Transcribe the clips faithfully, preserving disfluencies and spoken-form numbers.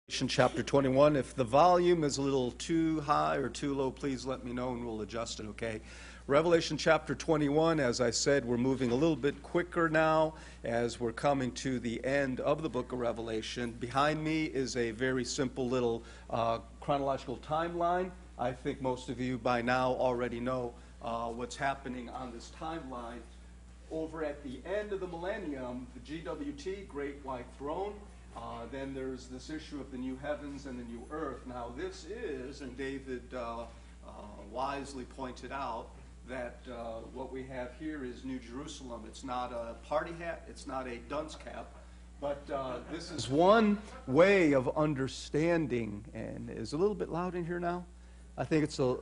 Chapter twenty-one. If the volume is a little too high or too low, please let me know and we'll adjust it, okay? Revelation chapter twenty-one, as I said, we're moving a little bit quicker now as we're coming to the end of the book of Revelation. Behind me is a very simple little uh, chronological timeline. I think most of you by now already know uh, what's happening on this timeline. Over at the end of the millennium, the G W T, Great White Throne, Uh, then there's this issue of the new heavens and the new earth. Now this is, and David uh, uh, wisely pointed out, that uh, what we have here is New Jerusalem. It's not a party hat, it's not a dunce cap, but uh, this is one way of understanding. And is it a little bit loud in here now? I think it's a...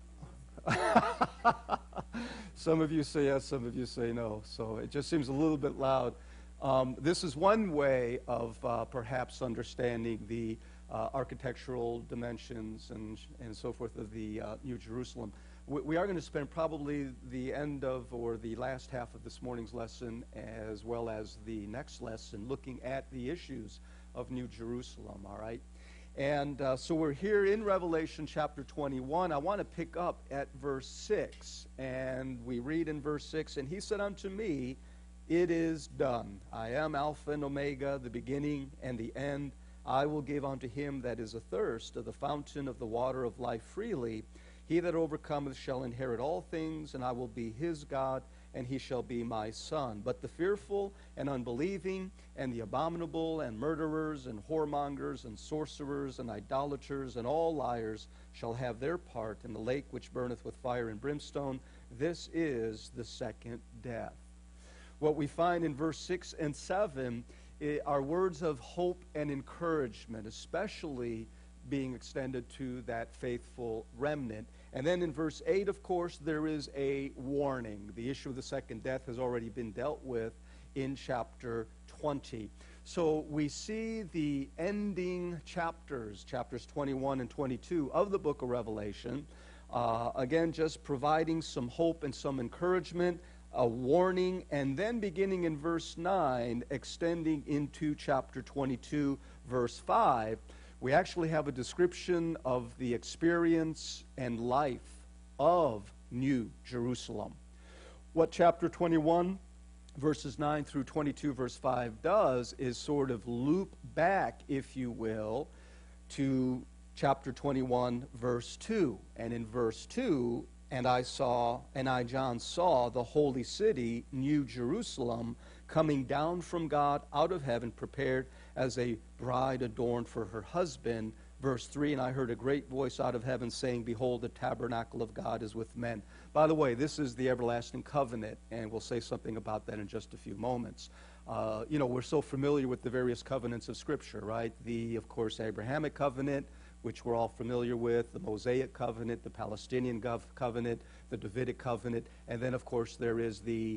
Some of you say yes, some of you say no, so it just seems a little bit loud. Um, this is one way of uh, perhaps understanding the uh, architectural dimensions and, and so forth of the uh, New Jerusalem. We, we are going to spend probably the end of or the last half of this morning's lesson as well as the next lesson looking at the issues of New Jerusalem, all right? And uh, so we're here in Revelation chapter twenty-one. I want to pick up at verse six, and we read in verse six, "And he said unto me, It is done. I am Alpha and Omega, the beginning and the end. I will give unto him that is athirst of the fountain of the water of life freely. He that overcometh shall inherit all things, and I will be his God, and he shall be my son. But the fearful and unbelieving, and the abominable, and murderers, and whoremongers, and sorcerers, and idolaters, and all liars shall have their part in the lake which burneth with fire and brimstone. This is the second death." What we find in verse six and seven are words of hope and encouragement, especially being extended to that faithful remnant. And then in verse eight, of course, there is a warning. The issue of the second death has already been dealt with in chapter twenty. So we see the ending chapters, chapters twenty-one and twenty-two of the book of Revelation, uh, again, just providing some hope and some encouragement, a warning, and then beginning in verse nine, extending into chapter twenty-two, verse five, we actually have a description of the experience and life of New Jerusalem. What chapter twenty-one, verses nine through twenty-two, verse five does is sort of loop back, if you will, to chapter twenty-one, verse two. And in verse two, And I saw, and I, John, saw the holy city, New Jerusalem, coming down from God out of heaven, prepared as a bride adorned for her husband. Verse three, "And I heard a great voice out of heaven saying, Behold, the tabernacle of God is with men." By the way, this is the everlasting covenant, and we'll say something about that in just a few moments. Uh, you know, we're so familiar with the various covenants of Scripture, right? The, of course, Abrahamic covenant, which we're all familiar with, the Mosaic covenant, the Palestinian gov- covenant, the Davidic covenant, and then, of course, there is the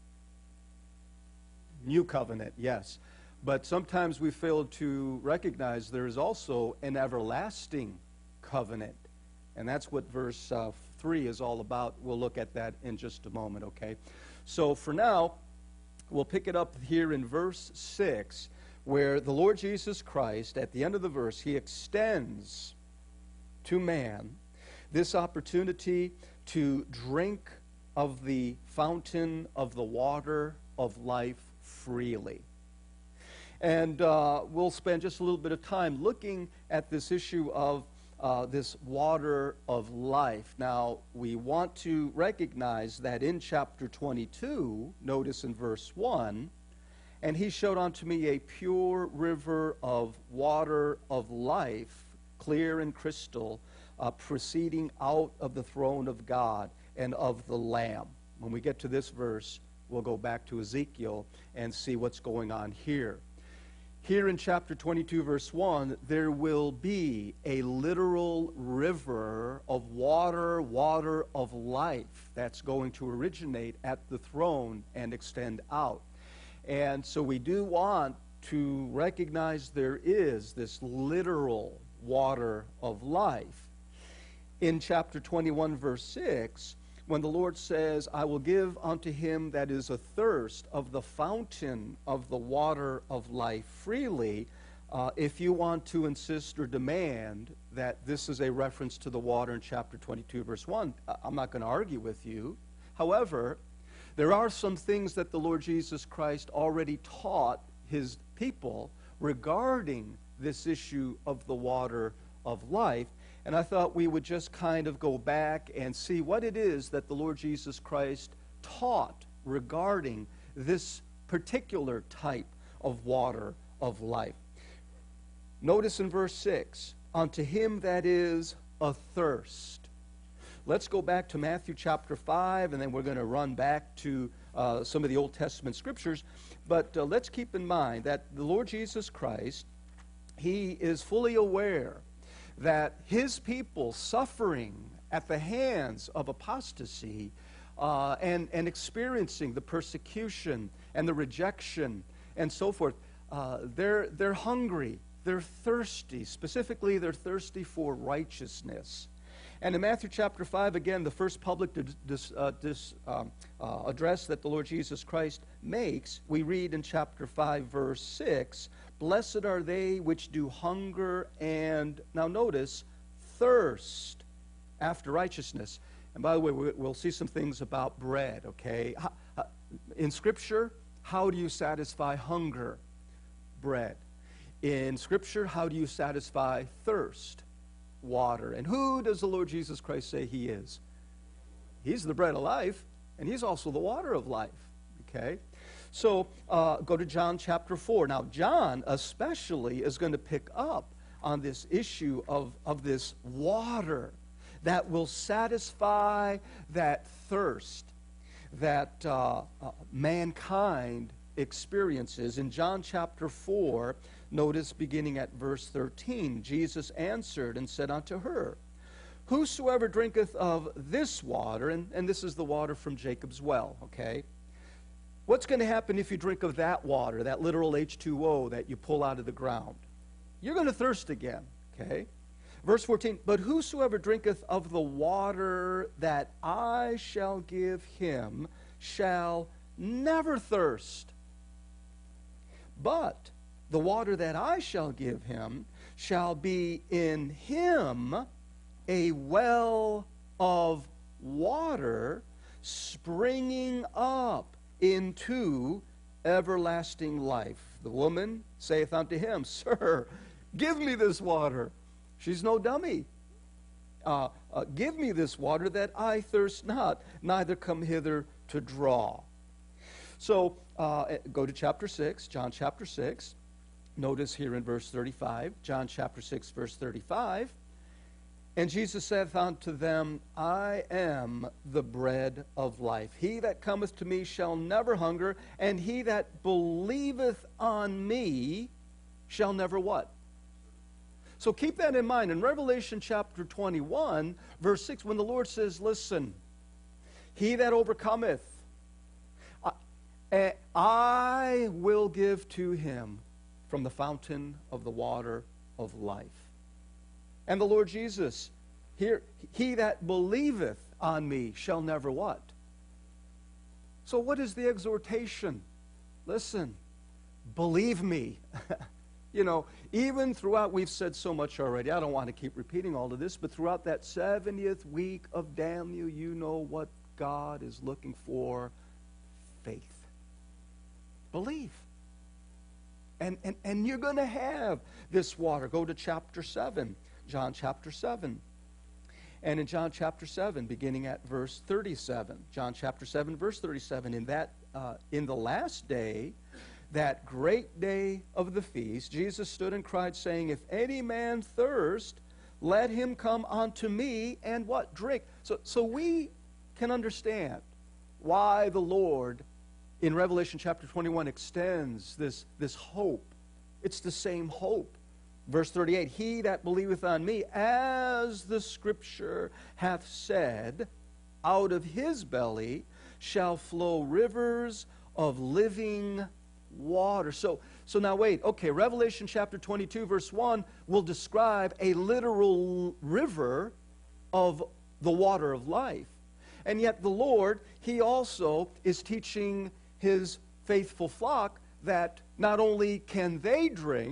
new covenant, yes. But sometimes we fail to recognize there is also an everlasting covenant, and that's what verse uh, three is all about. We'll look at that in just a moment, okay? So for now, we'll pick it up here in verse six, where the Lord Jesus Christ, at the end of the verse, he extends to man this opportunity to drink of the fountain of the water of life freely. And uh, we'll spend just a little bit of time looking at this issue of uh, this water of life. Now, we want to recognize that in chapter twenty-two, notice in verse one, "And he showed unto me a pure river of water of life, clear and crystal, uh, proceeding out of the throne of God and of the Lamb." When we get to this verse, we'll go back to Ezekiel and see what's going on here. Here in chapter twenty-two, verse one, there will be a literal river of water, water of life, that's going to originate at the throne and extend out. And so we do want to recognize there is this literal water of life. In chapter twenty-one, verse six, when the Lord says, "I will give unto him that is athirst of the fountain of the water of life freely," Uh, if you want to insist or demand that this is a reference to the water in chapter twenty-two, verse one, I'm not going to argue with you. However, there are some things that the Lord Jesus Christ already taught his people regarding this issue of the water of life. And I thought we would just kind of go back and see what it is that the Lord Jesus Christ taught regarding this particular type of water of life. Notice in verse six, unto him that is athirst. Let's go back to Matthew chapter five, and then we're going to run back to uh, some of the Old Testament scriptures. But uh, let's keep in mind that the Lord Jesus Christ, he is fully aware that his people suffering at the hands of apostasy uh, and, and experiencing the persecution and the rejection and so forth, uh, they're, they're hungry. They're thirsty. Specifically, they're thirsty for righteousness. And in Matthew chapter five, again, the first public dis, uh, dis, um, uh, address that the Lord Jesus Christ makes, we read in chapter five, verse six, blessed are they which do hunger and, now notice, thirst after righteousness. And by the way, we'll see some things about bread, okay? In Scripture, how do you satisfy hunger? Bread. In Scripture, how do you satisfy thirst? Water. And who does the Lord Jesus Christ say he is? He's the bread of life, and he's also the water of life. Okay? So, uh, go to John chapter four. Now, John especially is going to pick up on this issue of, of this water that will satisfy that thirst that uh, uh, mankind experiences. In John chapter four, notice beginning at verse thirteen, Jesus answered and said unto her, whosoever drinketh of this water, and, and this is the water from Jacob's well, okay? What's going to happen if you drink of that water, that literal H two O that you pull out of the ground? You're going to thirst again, okay? Verse fourteen, but whosoever drinketh of the water that I shall give him shall never thirst. But the water that I shall give him shall be in him a well of water springing up into everlasting life. The woman saith unto him, Sir, give me this water. She's no dummy. Uh, uh, give me this water that I thirst not, neither come hither to draw. So uh, go to chapter six, John chapter six. Notice here in verse thirty-five, John chapter six, verse thirty-five. And Jesus saith unto them, I am the bread of life. He that cometh to me shall never hunger, and he that believeth on me shall never what? So keep that in mind. In Revelation chapter twenty-one, verse six, when the Lord says, listen, he that overcometh, I, I will give to him from the fountain of the water of life. And the Lord Jesus, here, he that believeth on me shall never what? So what is the exhortation? Listen, believe me. You know, even throughout, we've said so much already. I don't want to keep repeating all of this, but throughout that seventieth week of Daniel, you know what God is looking for? Faith. Believe. And, and, and you're going to have this water. Go to chapter seven, John chapter seven. And in John chapter seven, beginning at verse thirty-seven, John chapter seven, verse thirty-seven, in that, uh, in the last day, that great day of the feast, Jesus stood and cried, saying, if any man thirst, let him come unto me and what? Drink. So, so we can understand why the Lord in Revelation chapter twenty-one extends this, this hope. It's the same hope. Verse thirty-eight, he that believeth on me, as the scripture hath said, out of his belly shall flow rivers of living water. So, so now wait, okay, Revelation chapter twenty-two, verse one will describe a literal river of the water of life. And yet the Lord, he also is teaching his faithful flock that not only can they drink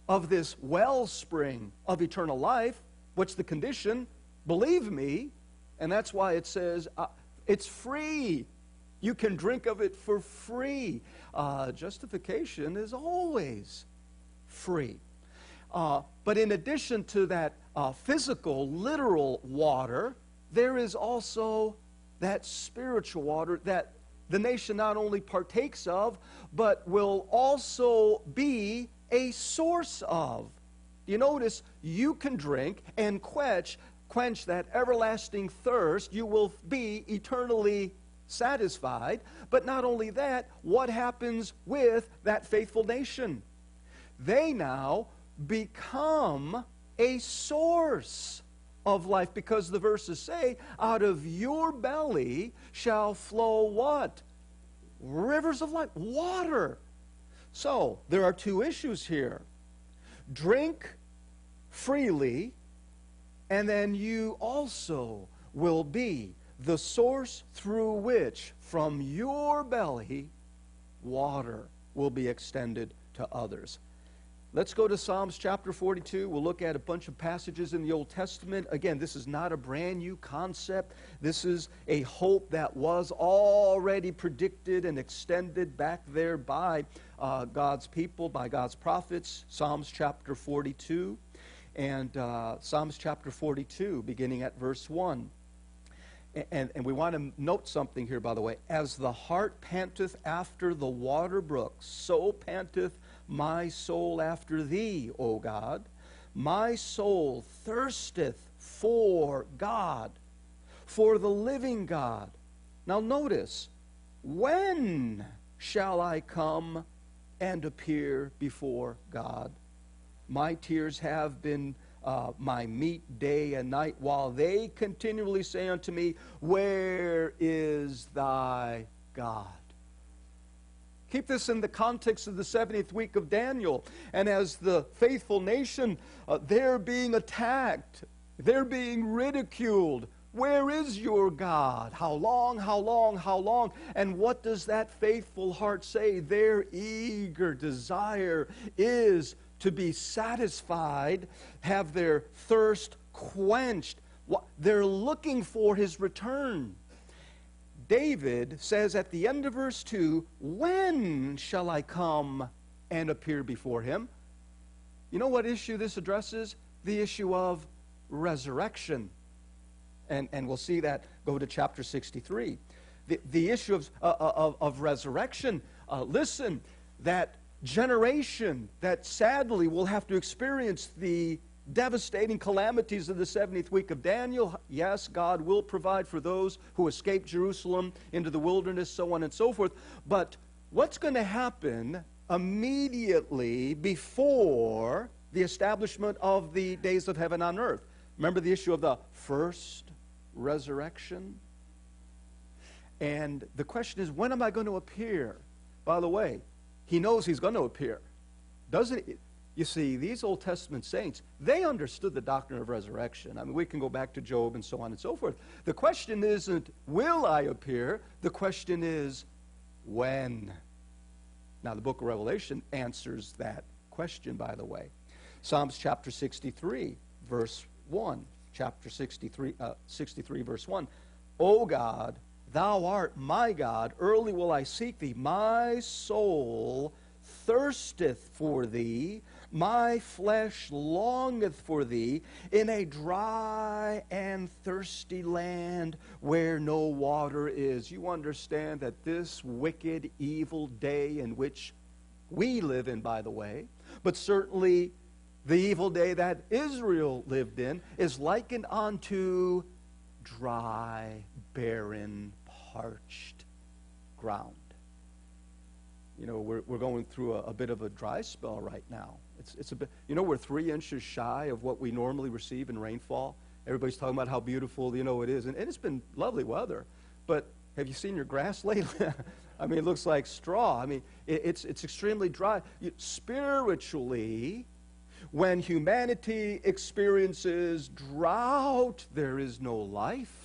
of this wellspring of eternal life. What's the condition? Believe me. And that's why it says uh, it's free. You can drink of it for free. Uh, justification is always free. Uh, but in addition to that uh, physical, literal water, there is also that spiritual water that the nation not only partakes of, but will also be a source of. You notice you can drink and quench, quench that everlasting thirst. You will be eternally satisfied. But not only that, what happens with that faithful nation? They now become a source of life, because the verses say, out of your belly shall flow what? Rivers of life, water. So, there are two issues here. Drink freely, and then you also will be the source through which, from your belly, water will be extended to others. Let's go to Psalms chapter forty-two. We'll look at a bunch of passages in the Old Testament. Again, this is not a brand new concept. This is a hope that was already predicted and extended back there by uh, God's people, by God's prophets. Psalms chapter forty-two. And uh, Psalms chapter forty-two, beginning at verse one. And, and we want to note something here, by the way. As the hart panteth after the water brooks, so panteth my soul after thee, O God. My soul thirsteth for God, for the living God. Now notice, when shall I come and appear before God? My tears have been uh, my meat day and night, while they continually say unto me, where is thy God? Keep this in the context of the seventieth week of Daniel. And as the faithful nation, uh, they're being attacked. They're being ridiculed. Where is your God? How long, how long, how long? And what does that faithful heart say? Their eager desire is to be satisfied, have their thirst quenched. They're looking for his return. David says at the end of verse two, when shall I come and appear before him? You know what issue this addresses? The issue of resurrection. And, and we'll see that. Go to chapter sixty-three. The, the issue of, uh, of, of resurrection. Uh, listen, that generation that sadly will have to experience the devastating calamities of the seventieth week of Daniel. Yes, God will provide for those who escape Jerusalem into the wilderness, so on and so forth. But what's going to happen immediately before the establishment of the days of heaven on earth? Remember the issue of the first resurrection? And the question is, when am I going to appear? By the way, he knows he's going to appear. Doesn't he? You see, these Old Testament saints, they understood the doctrine of resurrection. I mean, we can go back to Job and so on and so forth. The question isn't, will I appear? The question is, when? Now, the book of Revelation answers that question, by the way. Psalms chapter sixty-three, verse one. Chapter sixty-three, uh, sixty-three, verse one. O God, thou art my God, early will I seek thee. My soul thirsteth for thee, my flesh longeth for thee, in a dry and thirsty land where no water is. You understand that this wicked, evil day in which we live in, by the way, but certainly the evil day that Israel lived in, is likened unto dry, barren, parched ground. You know, we're, we're going through a, a bit of a dry spell right now. It's, it's a bit, you know, we're three inches shy of what we normally receive in rainfall. Everybody's talking about how beautiful, you know, it is. And, and it's been lovely weather. But have you seen your grass lately? I mean, it looks like straw. I mean, it, it's, it's extremely dry. You, spiritually, when humanity experiences drought, there is no life.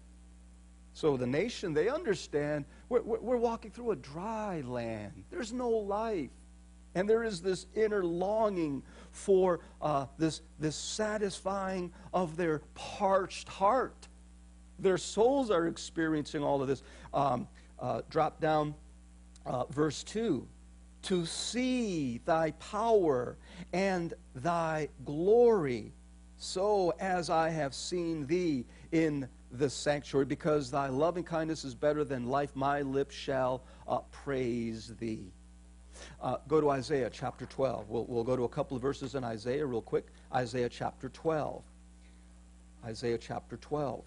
So the nation, they understand we're, we're walking through a dry land. There's no life. And there is this inner longing for uh, this, this satisfying of their parched heart. Their souls are experiencing all of this. Um, uh, drop down uh, verse two. To see thy power and thy glory, so as I have seen thee in the sanctuary, because thy loving kindness is better than life, my lips shall uh, praise thee. Uh, go to Isaiah chapter twelve. We'll, we'll go to a couple of verses in Isaiah real quick. Isaiah chapter twelve. Isaiah chapter twelve.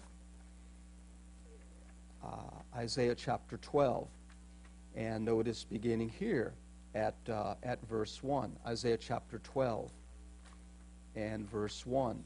Uh, Isaiah chapter twelve. And notice beginning here at, uh, at verse one. Isaiah chapter twelve and verse one.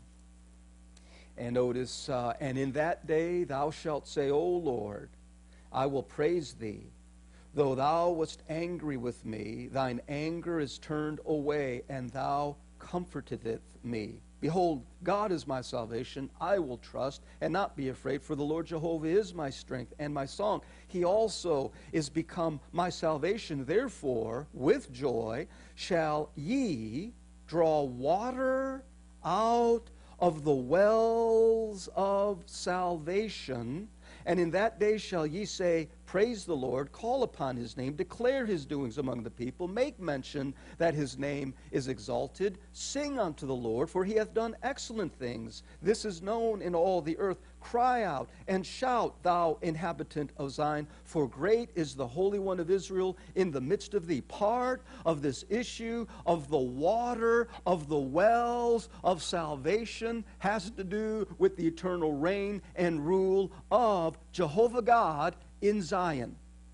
And notice, uh, and in that day thou shalt say, O Lord, I will praise thee. Though thou wast angry with me, thine anger is turned away, and thou comforteth me. Behold, God is my salvation. I will trust and not be afraid, for the Lord Jehovah is my strength and my song. He also is become my salvation. Therefore, with joy shall ye draw water out of the wells of salvation. And in that day shall ye say, Praise the Lord, call upon his name, declare his doings among the people, make mention that his name is exalted, sing unto the Lord, for he hath done excellent things. This is known in all the earth. Cry out and shout, thou inhabitant of Zion, for great is the Holy One of Israel in the midst of thee. Part of this issue of the water, of the wells of salvation, has to do with the eternal reign and rule of Jehovah God in Zion.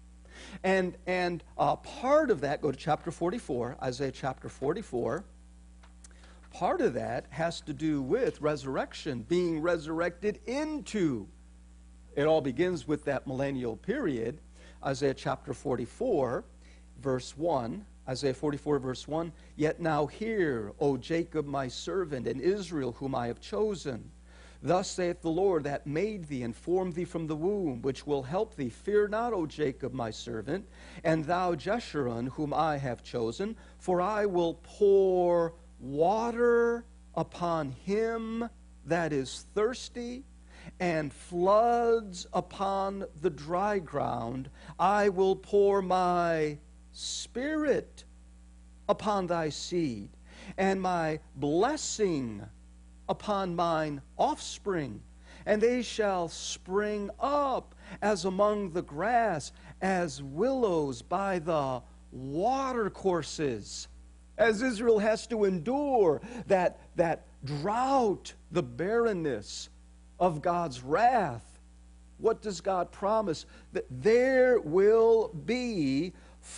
And, and uh, part of that, go to chapter forty-four, Isaiah chapter forty-four. Part of that has to do with resurrection, being resurrected into. It all begins with that millennial period. Isaiah chapter forty-four, verse one. Isaiah forty-four, verse one. Yet now hear, O Jacob my servant, and Israel whom I have chosen. Thus saith the Lord that made thee and formed thee from the womb, which will help thee. Fear not, O Jacob my servant, and thou Jeshurun whom I have chosen, for I will pour water upon him that is thirsty, and floods upon the dry ground. I will pour my spirit upon thy seed, and my blessing upon mine offspring, and they shall spring up as among the grass, as willows by the watercourses. As Israel has to endure that, that drought, the barrenness of God's wrath, what does God promise? That there will be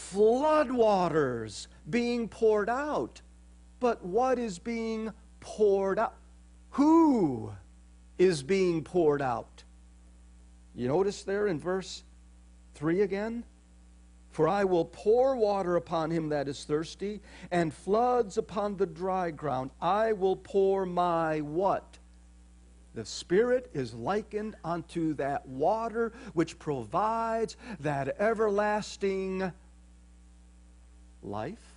floodwaters being poured out. But what is being poured out? Who is being poured out? You notice there in verse three again? For I will pour water upon him that is thirsty, and floods upon the dry ground. I will pour my what? The Spirit is likened unto that water which provides that everlasting life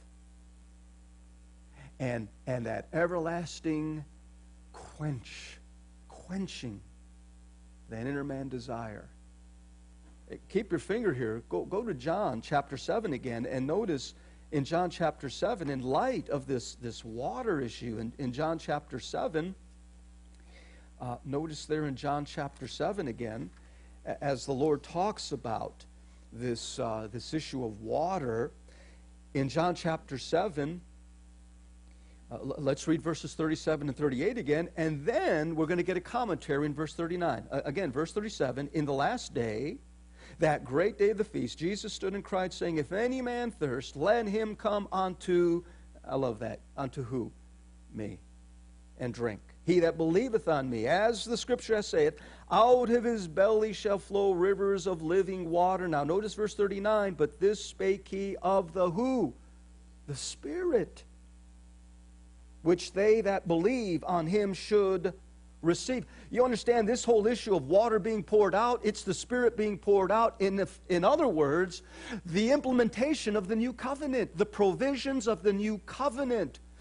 and, and that everlasting quench, quenching that inner man desire. Keep your finger here. Go, go to John chapter seven again, and notice in John chapter seven, in light of this, this water issue, in, in John chapter seven, uh, notice there in John chapter seven again, as the Lord talks about this, uh, this issue of water, in John chapter seven, uh, let's read verses thirty-seven and thirty-eight again, and then we're going to get a commentary in verse thirty-nine. Uh, again, verse thirty-seven, in the last day, that great day of the feast, Jesus stood and cried, saying, If any man thirst, let him come unto, I love that, unto who? Me, and drink. He that believeth on me, as the scripture saith, out of his belly shall flow rivers of living water. Now notice verse thirty-nine, but this spake he of the who? The Spirit, which they that believe on him should receive. You understand this whole issue of water being poured out, it's the Spirit being poured out. In, the, in other words, the implementation of the new covenant, the provisions of the new covenant.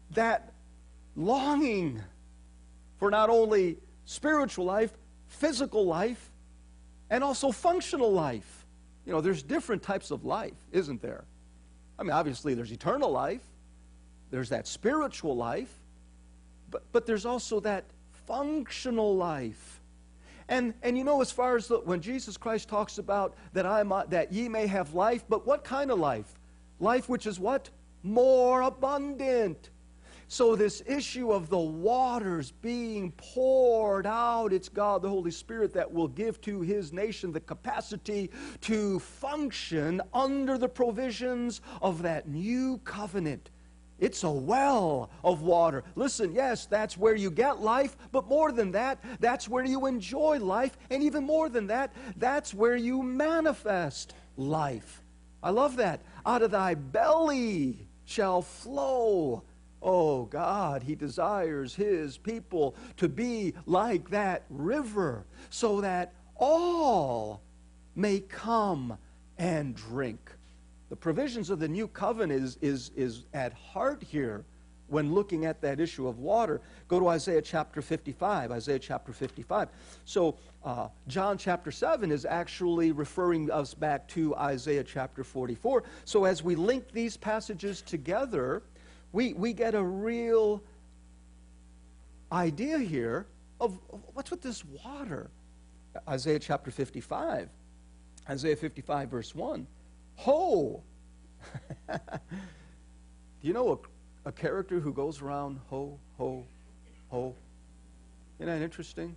that longing for not only spiritual life, physical life, and also functional life. You know, there's different types of life, isn't there? I mean, obviously there's eternal life, there's that spiritual life, but, but there's also that functional life. And, and you know, as far as the, when Jesus Christ talks about that, I might, that ye may have life, but what kind of life? Life which is what? More abundant. So this issue of the waters being poured out, it's God, the Holy Spirit, that will give to His nation the capacity to function under the provisions of that new covenant. It's a well of water. Listen, yes, that's where you get life, but more than that, that's where you enjoy life, and even more than that, that's where you manifest life. I love that. Out of thy belly shall flow. Oh, God, He desires His people to be like that river so that all may come and drink. The provisions of the new covenant is, is, is at heart here when looking at that issue of water. Go to Isaiah chapter fifty-five. Isaiah chapter fifty-five. So uh, John chapter seven is actually referring us back to Isaiah chapter forty-four. So as we link these passages together, we, we get a real idea here of, of what's with this water. Isaiah chapter fifty-five. Isaiah fifty-five verse one. Ho! Do you know a, a character who goes around ho, ho, ho? Isn't that interesting?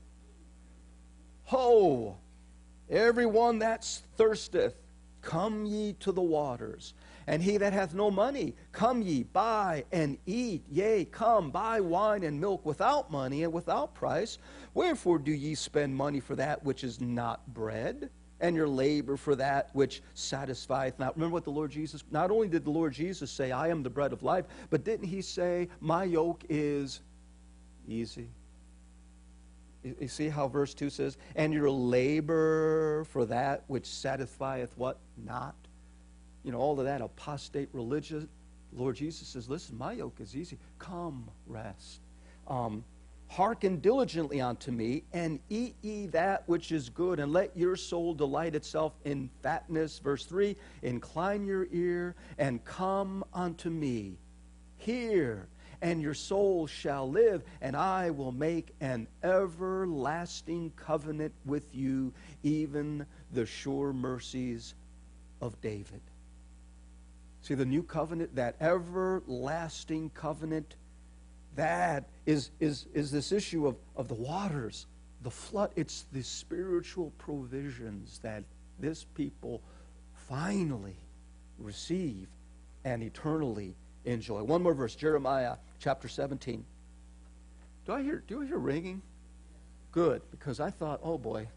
Ho! Everyone that thirsteth, come ye to the waters. And he that hath no money, come ye, buy and eat. Yea, come, buy wine and milk without money and without price. Wherefore do ye spend money for that which is not bread, and your labor for that which satisfieth not? Remember what the Lord Jesus, not only did the Lord Jesus say, I am the bread of life, but didn't He say, my yoke is easy? You see how verse two says, and your labor for that which satisfieth what? Not. You know, all of that apostate religion. Lord Jesus says, listen, my yoke is easy. Come, rest. Um, Hearken diligently unto me, and eat ye that which is good, and let your soul delight itself in fatness. Verse three, incline your ear, and come unto me. Hear, and your soul shall live, and I will make an everlasting covenant with you, even the sure mercies of David. See, the new covenant, that everlasting covenant, that is, is, is this issue of, of the waters, the flood. It's the spiritual provisions that this people finally receive and eternally enjoy. One more verse, Jeremiah chapter seventeen. Do I hear, do I hear ringing? Good, because I thought, oh boy.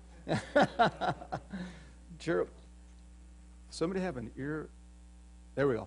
Jer- Somebody have an ear? There we go.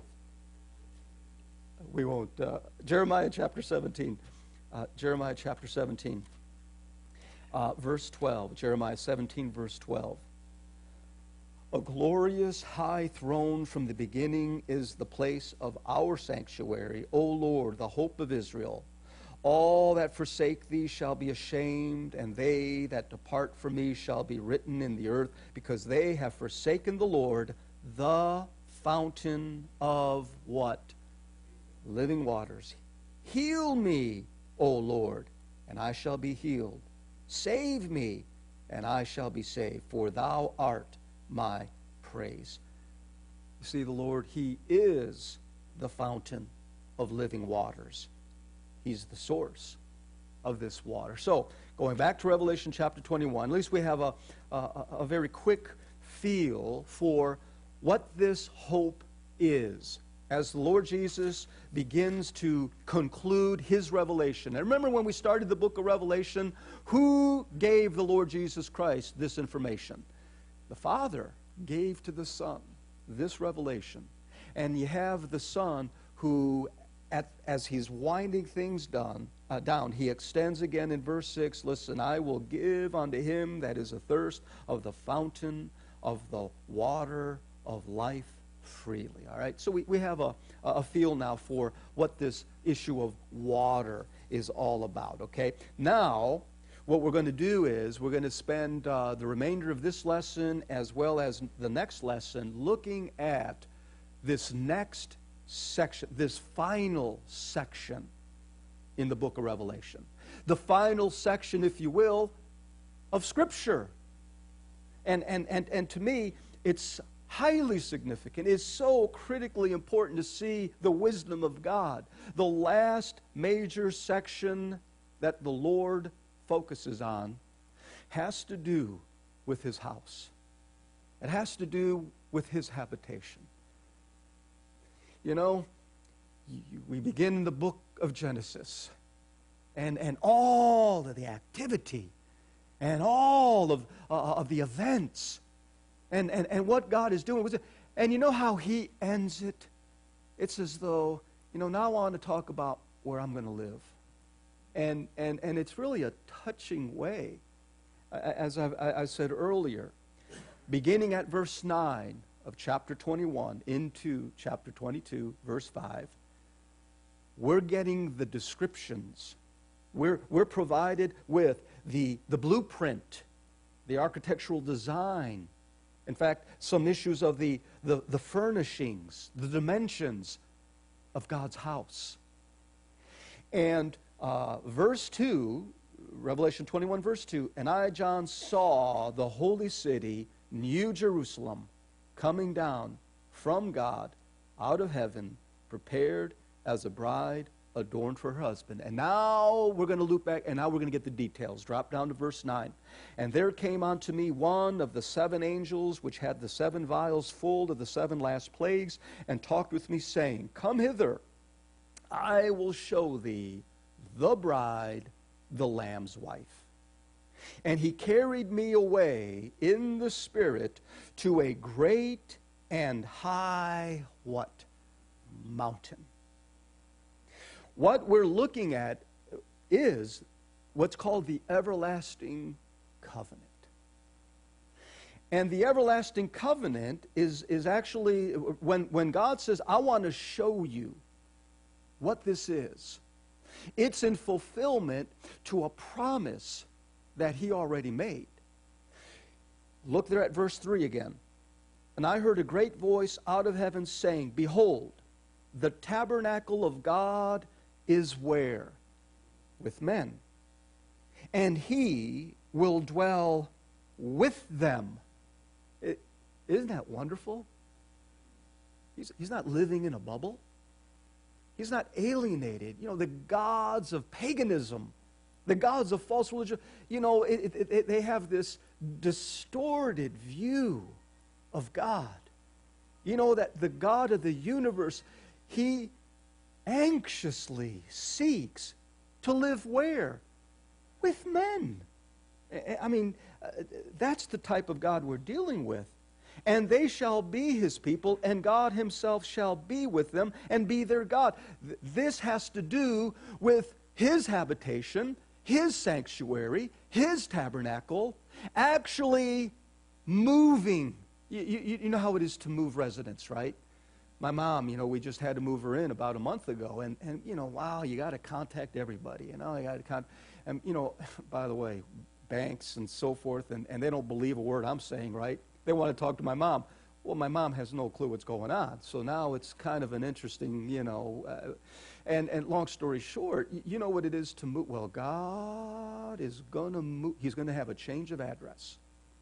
We won't. Uh, Jeremiah chapter seventeen. Uh, Jeremiah chapter seventeen. Uh, verse twelve. Jeremiah seventeen, verse twelve. A glorious high throne from the beginning is the place of our sanctuary, O Lord, the hope of Israel. All that forsake thee shall be ashamed, and they that depart from me shall be written in the earth, because they have forsaken the Lord, the fountain of what? Living waters. Heal me, O Lord, and I shall be healed. Save me, and I shall be saved, for thou art my praise. You see, the Lord, He is the fountain of living waters. He's the source of this water. So, going back to Revelation chapter twenty-one, at least we have a, a, a very quick feel for what this hope is as the Lord Jesus begins to conclude His revelation. And remember when we started the book of Revelation, who gave the Lord Jesus Christ this information? The Father gave to the Son this revelation. And you have the Son who, at, as He's winding things down, uh, down, He extends again in verse six, listen, I will give unto him that is athirst of the fountain of the water of life freely. All right? So we, we have a, a feel now for what this issue of water is all about. Okay? Now, what we're going to do is we're going to spend uh, the remainder of this lesson as well as the next lesson looking at this next section, this final section in the book of Revelation. The final section, if you will, of Scripture. And, and, and, and to me, it's highly significant. It's so critically important to see the wisdom of God. The last major section that the Lord focuses on has to do with his house. It has to do with his habitation. You know, we begin in the book of Genesis, and, and all of the activity and all of, uh, of the events and, and, and what God is doing. And you know how he ends it? It's as though, you know, now I want to talk about where I'm going to live. And, and, and it's really a touching way. As I've, I said earlier, beginning at verse nine of chapter twenty-one into chapter twenty-two, verse five, we're getting the descriptions. We're, we're provided with the, the blueprint, the architectural design. In fact, some issues of the, the, the furnishings, the dimensions of God's house. And uh, verse two, Revelation twenty-one, verse two, and I, John, saw the holy city, New Jerusalem, coming down from God out of heaven, prepared as a bride adorned for her husband. And now we're going to loop back, and now we're going to get the details. Drop down to verse nine. And there came unto me one of the seven angels, which had the seven vials full of the seven last plagues, and talked with me, saying, Come hither, I will show thee the bride, the Lamb's wife. And he carried me away in the Spirit to a great and high, what? Mountain. What we're looking at is what's called the everlasting covenant. And the everlasting covenant is, is actually, when, when God says, I want to show you what this is, it's in fulfillment to a promise that he already made. Look there at verse three again. And I heard a great voice out of heaven saying, Behold, the tabernacle of God is where? With men. And he will dwell with them. It, isn't that wonderful? He's, he's not living in a bubble. He's not alienated. You know, the gods of paganism, the gods of false religion, you know, it, it, it, they have this distorted view of God. You know that the God of the universe, he anxiously seeks to live where? With men. I mean, that's the type of God we're dealing with. And they shall be his people, and God himself shall be with them and be their God. This has to do with his habitation, his sanctuary, his tabernacle, actually moving. You, you, you know how it is to move residents, right? My mom, you know, we just had to move her in about a month ago, and, and you know, wow, you got to contact everybody, you know, you got to contact, and, you know, by the way, banks and so forth, and, and they don't believe a word I'm saying, right? They want to talk to my mom. Well, my mom has no clue what's going on. So now it's kind of an interesting, you know, uh, and, and long story short, you know what it is to move? Well, God is going to move. He's going to have a change of address.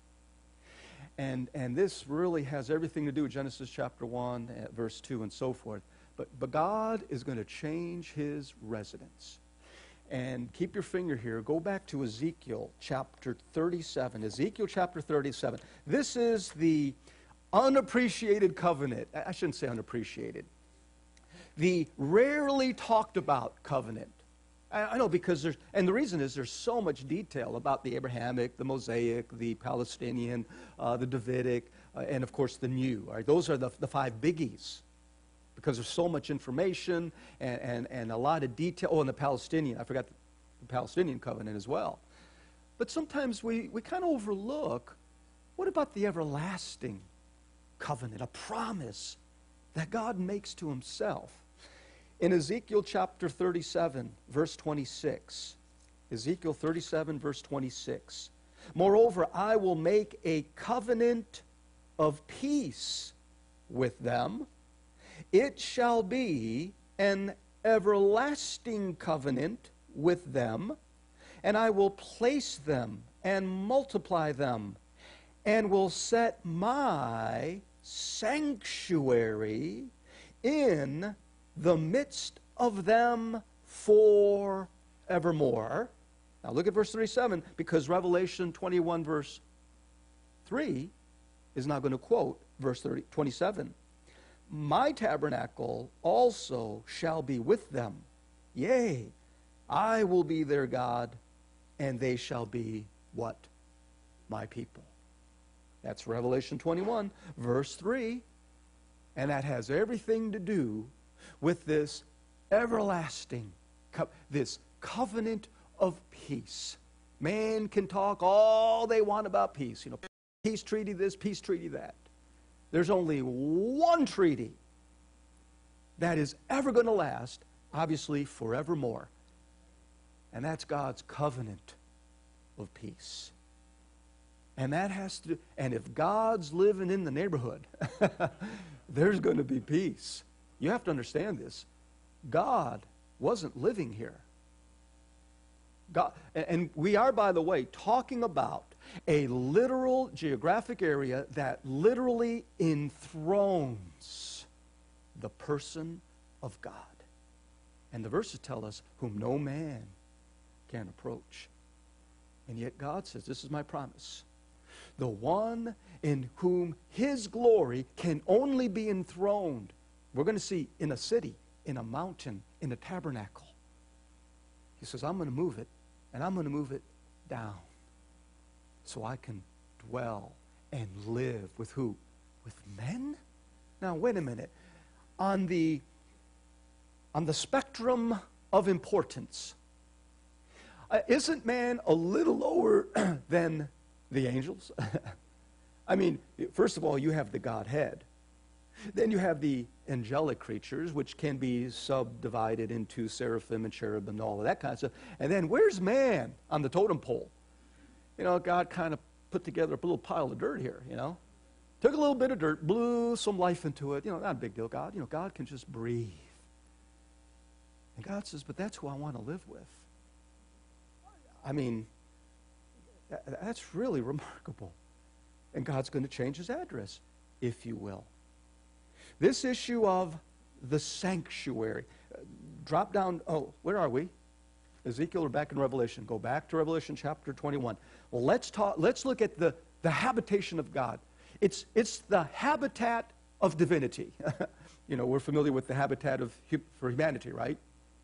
And, and this really has everything to do with Genesis chapter one, verse two, and so forth. But, but God is going to change his residence. And keep your finger here. Go back to Ezekiel chapter thirty-seven. Ezekiel chapter thirty-seven. This is the unappreciated covenant. I shouldn't say unappreciated. The rarely talked about covenant. I, I know because there's, and the reason is there's so much detail about the Abrahamic, the Mosaic, the Palestinian, uh, the Davidic, uh, and of course the New. Right? Those are the, the five biggies. Because there's so much information and, and, and a lot of detail. Oh, and the Palestinian. I forgot the, the Palestinian covenant as well. But sometimes we, we kind of overlook, what about the everlasting covenant, a promise that God makes to himself. In Ezekiel chapter thirty-seven, verse twenty-six, Ezekiel thirty-seven, verse twenty-six, moreover, I will make a covenant of peace with them. It shall be an everlasting covenant with them, and I will place them and multiply them, and will set my sanctuary in the midst of them forevermore. Now look at verse thirty-seven, because Revelation twenty-one, verse three is not going to quote verse thirty, twenty-seven. My tabernacle also shall be with them. Yea, I will be their God, and they shall be what? My people. That's Revelation twenty-one, verse three. And that has everything to do with this everlasting, co- this covenant of peace. Man can talk all they want about peace. You know, peace treaty this, peace treaty that. There's only one treaty that is ever going to last, obviously forevermore. And that's God's covenant of peace. And that has to, and if God's living in the neighborhood, there's going to be peace. You have to understand this. God wasn't living here. God, and we are, by the way, talking about a literal geographic area that literally enthrones the person of God. And the verses tell us, whom no man can approach. And yet God says, this is my promise. The one in whom his glory can only be enthroned. We're going to see in a city, in a mountain, in a tabernacle. He says, I'm going to move it, and I'm going to move it down so I can dwell and live with who? With men? Now, wait a minute. On the, on the spectrum of importance, uh, isn't man a little lower than the angels? I mean, first of all, you have the Godhead. Then you have the angelic creatures, which can be subdivided into seraphim and cherubim and all of that kind of stuff. And then where's man on the totem pole? You know, God kind of put together a little pile of dirt here, you know. Took a little bit of dirt, blew some life into it. You know, not a big deal, God. You know, God can just breathe. And God says, but that's who I want to live with. I mean, that's really remarkable. And God's going to change his address, if you will. This issue of the sanctuary. Uh, drop down, oh, where are we? Ezekiel or back in Revelation? Go back to Revelation chapter twenty-one. Well, let's talk, let's look at the, the habitation of God. It's, it's the habitat of divinity. You know, we're familiar with the habitat of for humanity, right?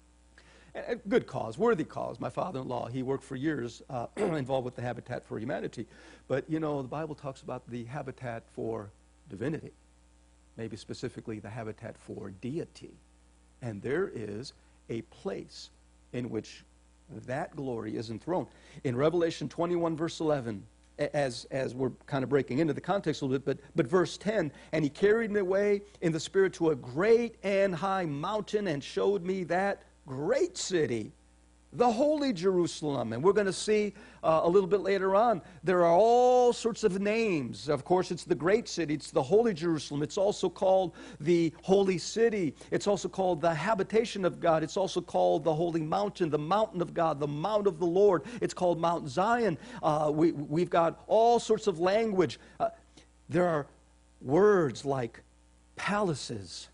A good cause, worthy cause. My father-in-law, he worked for years uh, involved with the Habitat for Humanity. But, you know, the Bible talks about the habitat for divinity, maybe specifically the habitat for deity. And there is a place in which that glory is enthroned. In Revelation twenty-one, verse eleven, as, as we're kind of breaking into the context a little bit, but, but verse ten, and he carried me away in the Spirit to a great and high mountain and showed me that great city, the holy Jerusalem. And we're going to see uh, a little bit later on, there are all sorts of names. Of course, it's the great city. It's the holy Jerusalem. It's also called the holy city. It's also called the habitation of God. It's also called the holy mountain, the mountain of God, the mount of the Lord. It's called Mount Zion. Uh, we, we've got all sorts of language. Uh, there are words like palaces,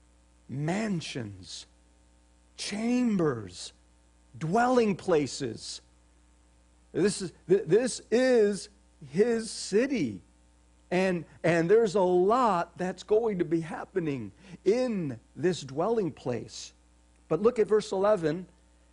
mansions, chambers, dwelling places. This is, this is his city. And, and there's a lot that's going to be happening in this dwelling place. But look at verse eleven.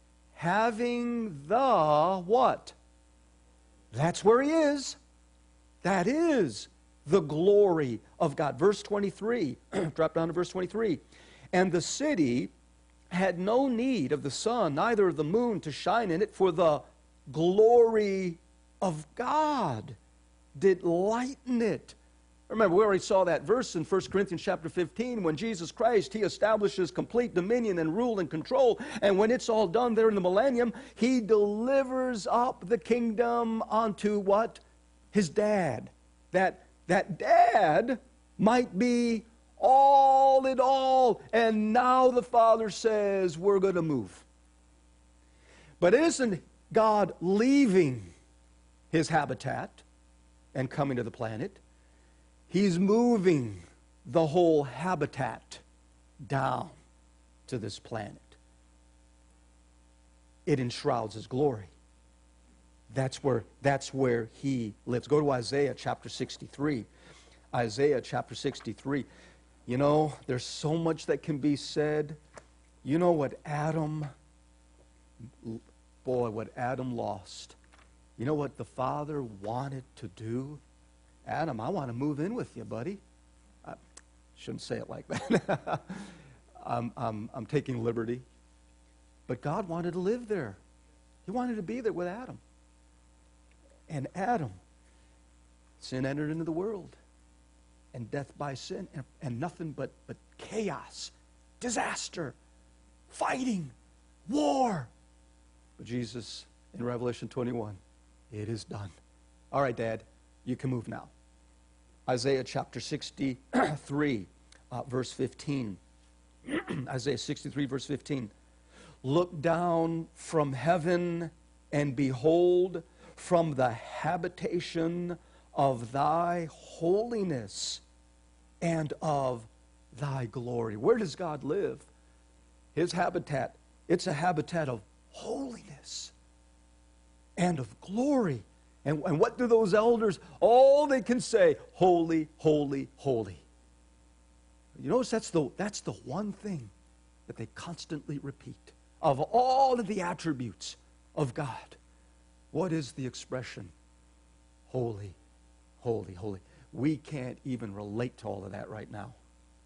Having the what? That's where he is. That is the glory of God. Verse twenty-three. Drop down to verse twenty-three. And the city had no need of the sun, neither of the moon to shine in it, for the glory of God did lighten it. Remember, we already saw that verse in First Corinthians chapter fifteen, when Jesus Christ, he establishes complete dominion and rule and control. And when it's all done there in the millennium, he delivers up the kingdom onto what? His dad. That, that dad might be all in all. And now the Father says, we're going to move. But it isn't God leaving his habitat and coming to the planet. He's moving the whole habitat down to this planet. It enshrouds his glory. That's where, that's where he lives. Go to Isaiah chapter sixty-three. Isaiah chapter sixty-three. You know, there's so much that can be said. You know what Adam, boy, what Adam lost. You know what the Father wanted to do? Adam, I want to move in with you, buddy. I shouldn't say it like that. I'm, I'm, I'm taking liberty. But God wanted to live there. He wanted to be there with Adam. And Adam, sin entered into the world. And death by sin. And, and nothing but, but chaos, disaster, fighting, war. But Jesus, in Revelation twenty-one, it is done. All right, Dad, you can move now. Isaiah chapter sixty-three, uh, verse fifteen. Isaiah sixty-three, verse fifteen. Look down from heaven and behold from the habitation of thy holiness and of thy glory. Where does God live? His habitat, it's a habitat of holiness and of glory. And, and what do those elders, all they can say, holy, holy, holy. You notice that's the, that's the one thing that they constantly repeat. Of all of the attributes of God, what is the expression? Holy, holy, holy. We can't even relate to all of that right now.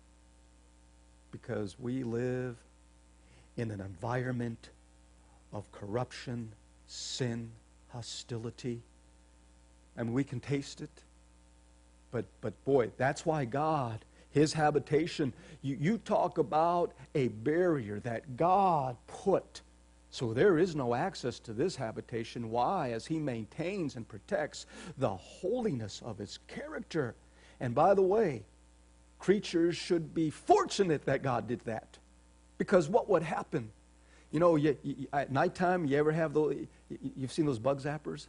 Because we live in an environment of corruption, sin, hostility. I mean, we can taste it. But, but boy, that's why God, his habitation, you, you talk about a barrier that God put. So there is no access to this habitation. Why? As he maintains and protects the holiness of his character. And by the way, creatures should be fortunate that God did that. Because what would happen? You know, you, you, at nighttime, you ever have those, you've seen those bug zappers?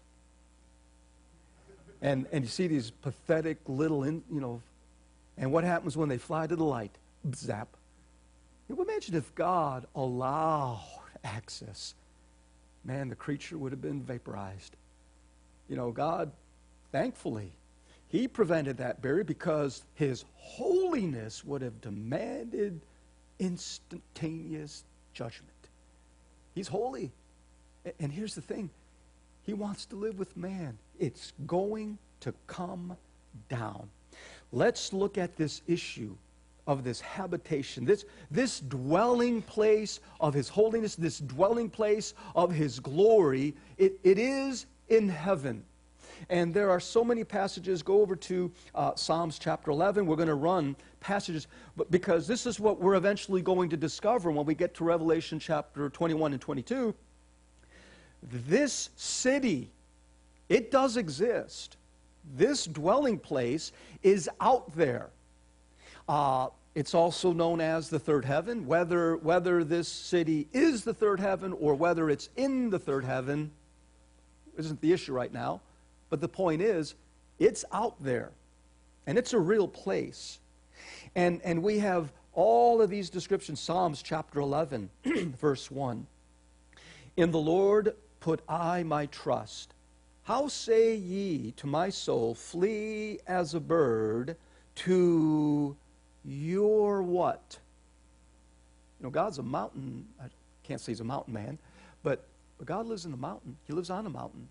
And, and you see these pathetic little, in, you know, and what happens when they fly to the light? Zap. You know, imagine if God allowed access. Man, the creature would have been vaporized. You know, God, thankfully, he prevented that barrier because his holiness would have demanded instantaneous judgment. He's holy. And here's the thing. He wants to live with man. It's going to come down. Let's look at this issue of this habitation, this, this dwelling place of his holiness, this dwelling place of his glory. It, it is in heaven. And there are so many passages. Go over to uh, Psalms chapter eleven. We're going to run passages, but because this is what we're eventually going to discover when we get to Revelation chapter twenty-one and twenty-two. This city, it does exist. This dwelling place is out there. Uh, it's also known as the third heaven. Whether, whether this city is the third heaven or whether it's in the third heaven isn't the issue right now. But the point is, it's out there. And it's a real place. And, and we have all of these descriptions. Psalms chapter eleven, verse one. In the Lord put I my trust. How say ye to my soul, flee as a bird to your what? You know, God's a mountain. I can't say he's a mountain man, but, but God lives in a mountain. He lives on a mountain.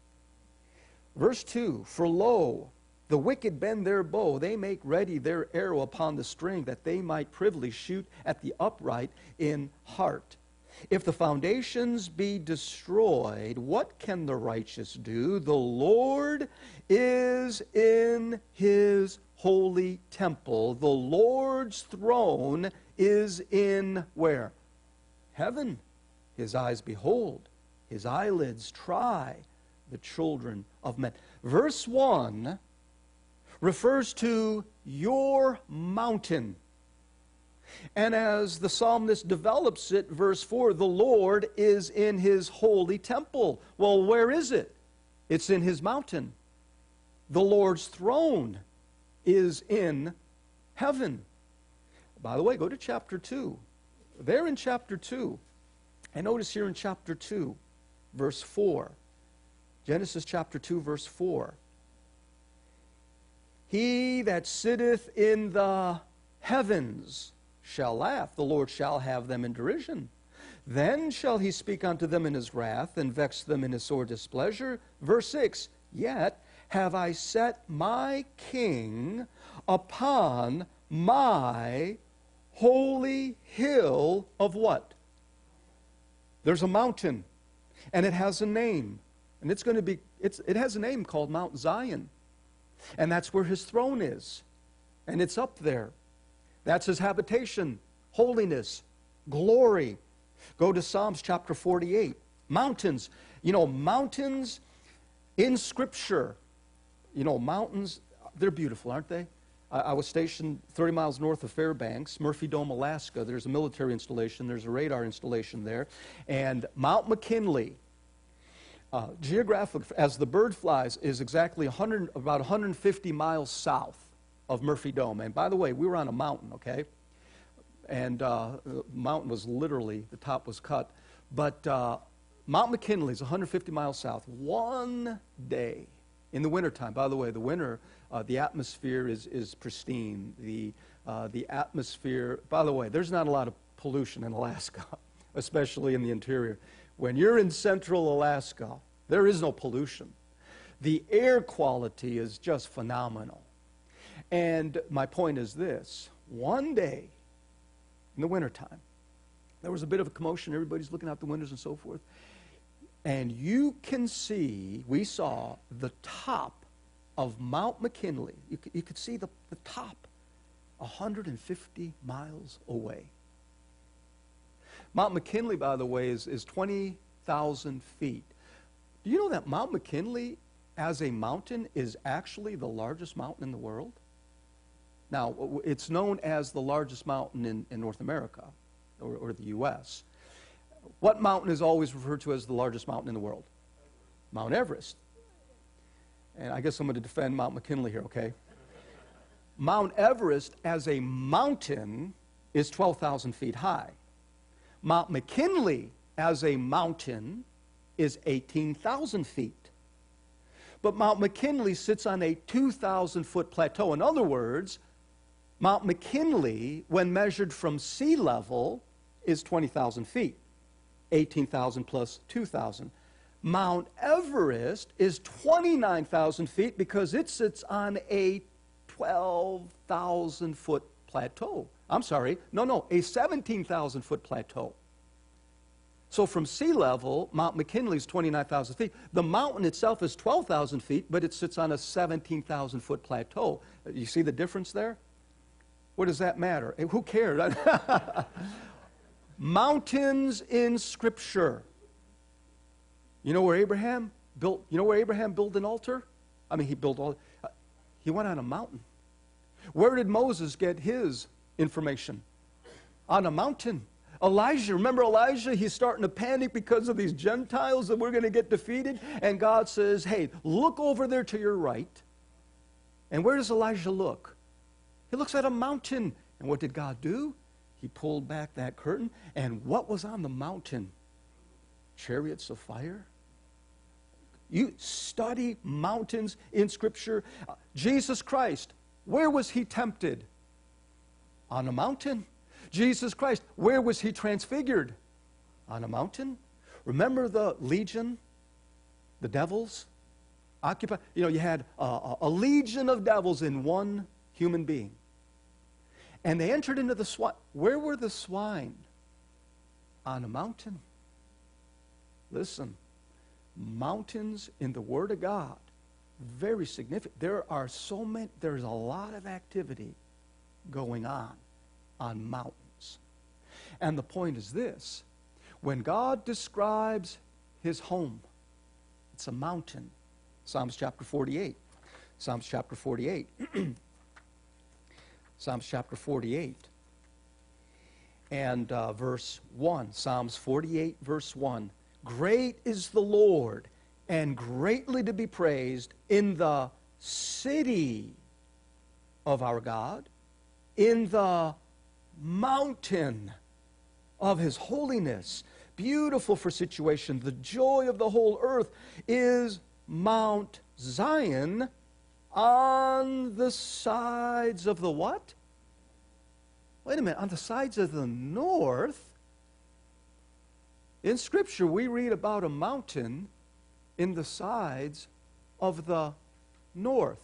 Verse two, for lo, the wicked bend their bow. They make ready their arrow upon the string, that they might privily shoot at the upright in heart. If the foundations be destroyed, what can the righteous do? The Lord is in his holy temple. The Lord's throne is in where? Heaven. His eyes behold, his eyelids try the children of men. Verse one refers to your mountain. And as the psalmist develops it, verse four, the Lord is in his holy temple. Well, where is it? It's in his mountain. The Lord's throne is in heaven. By the way, go to chapter two. There in chapter two, and notice here in chapter two, verse four, Genesis chapter two, verse four. He that sitteth in the heavens shall laugh, the Lord shall have them in derision. Then shall he speak unto them in his wrath, and vex them in his sore displeasure. Verse six, yet have I set my king upon my holy hill of what? There's a mountain, and it has a name. And it's going to be, it's, it has a name called Mount Zion. And that's where his throne is. And it's up there. That's his habitation, holiness, glory. Go to Psalms chapter forty-eight. Mountains. You know, mountains in Scripture. You know, mountains, they're beautiful, aren't they? I, I was stationed thirty miles north of Fairbanks, Murphy Dome, Alaska. There's a military installation. There's a radar installation there. And Mount McKinley, uh, geographic, as the bird flies, is exactly one hundred, about one hundred fifty miles south of Murphy Dome. And by the way, we were on a mountain, okay? And uh, the mountain was literally, the top was cut. But uh, Mount McKinley is one hundred fifty miles south. One day, in the wintertime, by the way, the winter, uh, the atmosphere is, is pristine. The, uh, the atmosphere, by the way, there's not a lot of pollution in Alaska, especially in the interior. When you're in central Alaska, there is no pollution. The air quality is just phenomenal. And my point is this. One day, in the wintertime, there was a bit of a commotion. Everybody's looking out the windows and so forth. And you can see, we saw the top of Mount McKinley. You could, you could see the, the top one hundred fifty miles away. Mount McKinley, by the way, is, is twenty thousand feet. Do you know that Mount McKinley, as a mountain, is actually the largest mountain in the world? Now, it's known as the largest mountain in, in North America, or, or the U S What mountain is always referred to as the largest mountain in the world? Mount Everest. And I guess I'm going to defend Mount McKinley here, okay? Mount Everest as a mountain is twelve thousand feet high. Mount McKinley as a mountain is eighteen thousand feet. But Mount McKinley sits on a two thousand foot plateau. In other words, Mount McKinley, when measured from sea level, is twenty thousand feet. eighteen thousand plus two thousand. Mount Everest is twenty-nine thousand feet because it sits on a twelve thousand foot plateau. I'm sorry, no, no, a seventeen thousand foot plateau. So from sea level, Mount McKinley is twenty-nine thousand feet. The mountain itself is twelve thousand feet, but it sits on a seventeen thousand foot plateau. You see the difference there? What does that matter? Who cares? Mountains in Scripture. You know where Abraham built, you know where Abraham built an altar? I mean, he built all, uh, he went on a mountain. Where did Moses get his information? On a mountain. Elijah, remember Elijah? He's starting to panic because of these Gentiles that we're going to get defeated. And God says, hey, look over there to your right. And where does Elijah look? He looks at a mountain. And what did God do? He pulled back that curtain. And what was on the mountain? Chariots of fire. You study mountains in Scripture. Uh, Jesus Christ, where was he tempted? On a mountain. Jesus Christ, where was he transfigured? On a mountain. Remember the legion, the devils? Occupy. You know, you had a, a legion of devils in one human being. And they entered into the swine. Where were the swine? On a mountain. Listen, mountains in the Word of God, very significant. There are so many, there's a lot of activity going on on mountains. And the point is this: when God describes his home, it's a mountain. Psalms chapter forty-eight. Psalms chapter forty-eight. Psalms chapter forty-eight. And uh, verse one. Psalms forty-eight, verse one. Great is the Lord, and greatly to be praised in the city of our God, in the mountain of his holiness. Beautiful for situation. The joy of the whole earth is Mount Zion on the sides of the what? Wait a minute, on the sides of the north? In Scripture, we read about a mountain in the sides of the north.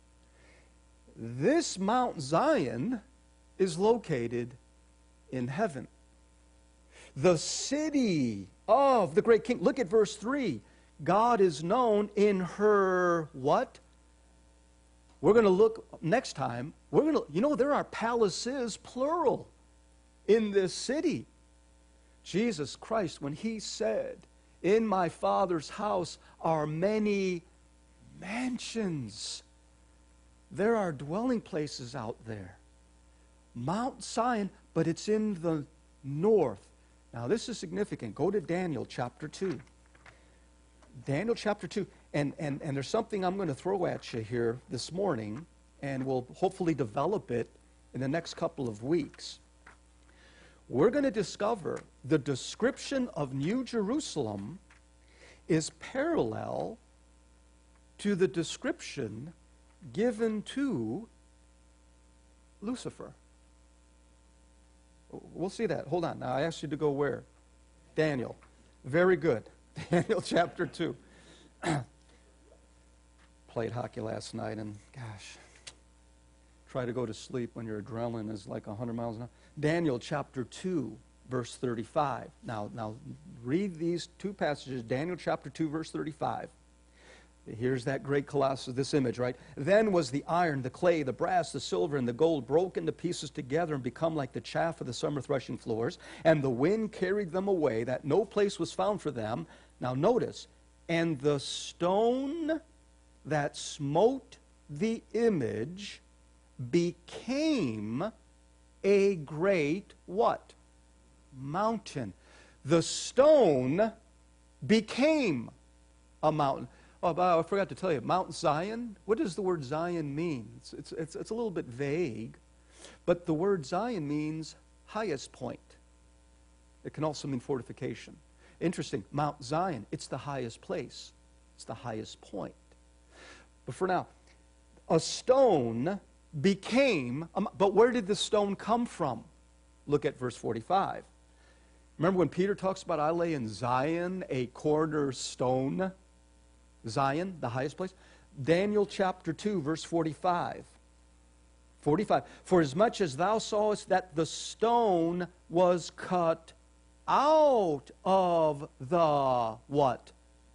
This Mount Zion is located in heaven. The city of the great king. Look at verse three. God is known in her what? We're going to look next time. We're going to, you know, there are palaces, plural, in this city. Jesus Christ, when he said, in my Father's house are many mansions. There are dwelling places out there. Mount Zion, but it's in the north. Now this is significant. Go to Daniel chapter two. Daniel chapter two. And, and, and there's something I'm going to throw at you here this morning, and we'll hopefully develop it in the next couple of weeks. We're going to discover the description of New Jerusalem is parallel to the description given to Lucifer. We'll see that. Hold on. Now, I asked you to go where? Daniel. Very good. Daniel chapter two. Played hockey last night, and gosh, try to go to sleep when your adrenaline is like one hundred miles an hour. Daniel chapter two, verse thirty-five. Now, now read these two passages. Daniel chapter two, verse thirty-five. Here's that great colossus, this image, right? Then was the iron, the clay, the brass, the silver, and the gold broken to pieces together and become like the chaff of the summer threshing floors. And the wind carried them away, that no place was found for them. Now notice, and the stone that smote the image became a great what? Mountain. The stone became a mountain. Oh, I forgot to tell you, Mount Zion, what does the word Zion mean? It's, it's, it's, it's a little bit vague, but the word Zion means highest point. It can also mean fortification. Interesting, Mount Zion, it's the highest place. It's the highest point. But for now, a stone became, a, but where did the stone come from? Look at verse forty-five. Remember when Peter talks about, I lay in Zion a cornerstone? Zion, the highest place. Daniel chapter two, verse forty-five. forty-five. For as much as thou sawest that the stone was cut out of the what?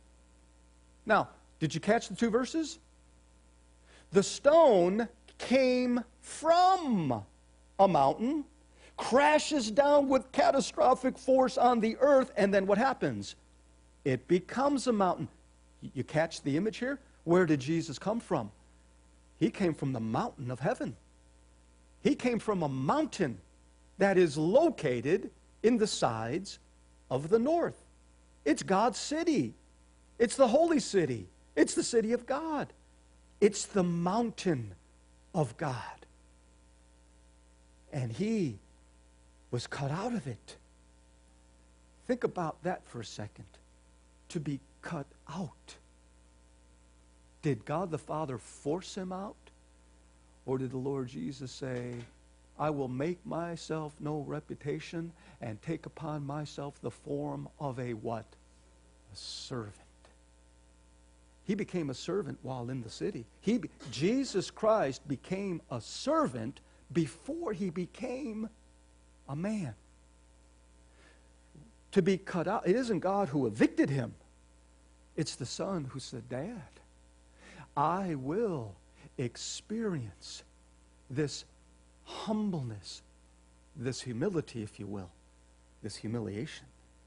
Now, did you catch the two verses? The stone came from a mountain, crashes down with catastrophic force on the earth, and then what happens? It becomes a mountain. You catch the image here? Where did Jesus come from? He came from the mountain of heaven. He came from a mountain that is located in the sides of the north. It's God's city. It's the holy city. It's the city of God. It's the mountain of God. And he was cut out of it. Think about that for a second. To be cut out. Did God the Father force him out? Or did the Lord Jesus say, I will make myself no reputation and take upon myself the form of a what? A servant. He became a servant while in the city. He, be, Jesus Christ became a servant before he became a man. To be cut out, it isn't God who evicted him. It's the Son who said, Dad, I will experience this humbleness, this humility, if you will, this humiliation